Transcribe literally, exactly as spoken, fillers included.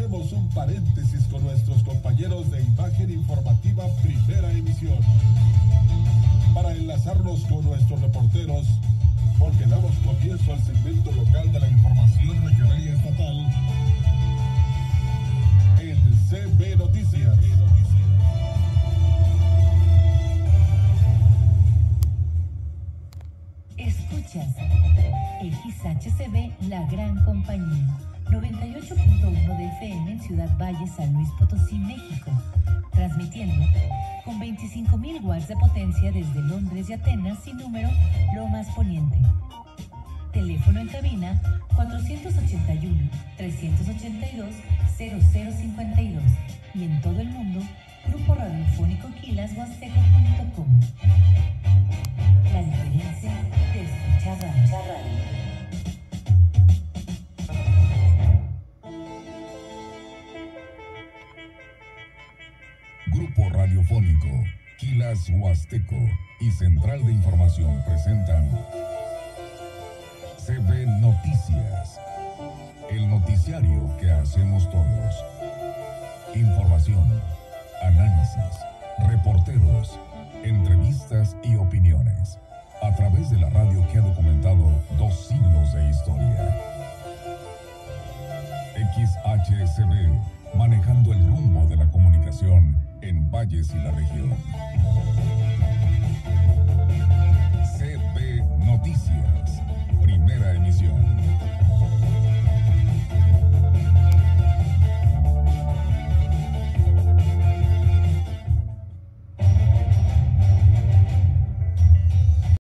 Hacemos un paréntesis con nuestros compañeros de Imagen Informativa Primera Emisión para enlazarnos con nuestros reporteros, porque damos comienzo al segmento local de la información regional y estatal en C B Noticias. Escuchas X H C B La Gran Compañía, noventa y ocho punto uno de F M en Ciudad Valle, San Luis Potosí, México, transmitiendo con veinticinco mil watts de potencia desde Londres y Atenas, sin número, Lomas Poniente. Teléfono en cabina cuatrocientos ochenta y uno, trescientos ochenta y dos, cero cero cincuenta y dos, y en todo el mundo, Grupo Radiofónico Quilas Huasteco punto com. La diferencia de escuchar radio. Grupo Radiofónico Quilas Huasteco y Central de Información presentan C B Noticias, el noticiario que hacemos todos. Información, análisis, reporteros, entrevistas y opiniones, a través de la radio que ha documentado dos siglos de historia. X H C B, manejando el rumbo de la comunicación en Valles y la región.